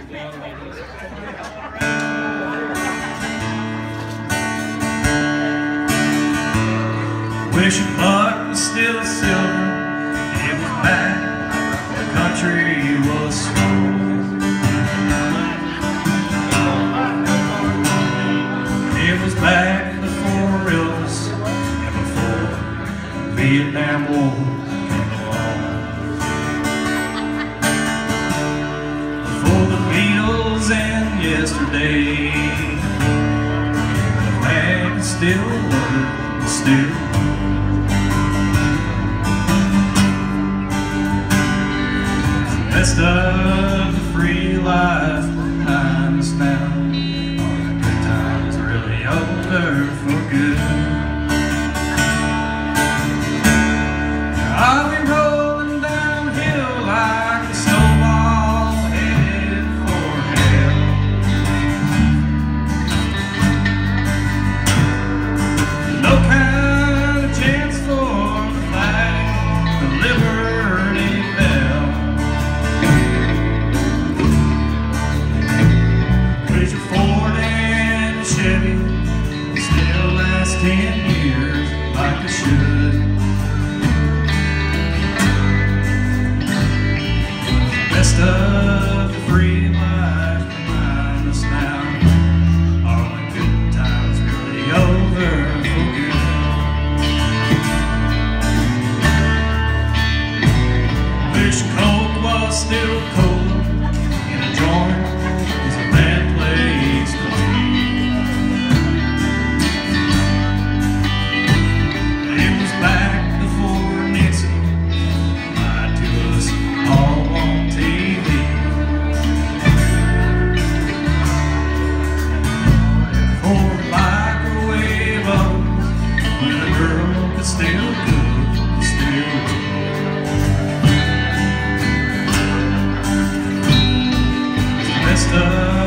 Wish your butt was still silver. It was back when the country was slow. It was back before rivers and before Vietnam War came along. Before the Beatles and yesterday, the flag still worked, still. Best of the free life behind us now. All the good times really over for good. I'll be rolling downhill like a snowball headed for hell. No kind of chance for the flag, the Liberty Bell. Chevy still lasts 10 years like it should. Best of the free life behind us now. All the good times really over for good. Wish Coke was still cold in a joint. It's a bad place to be. Best of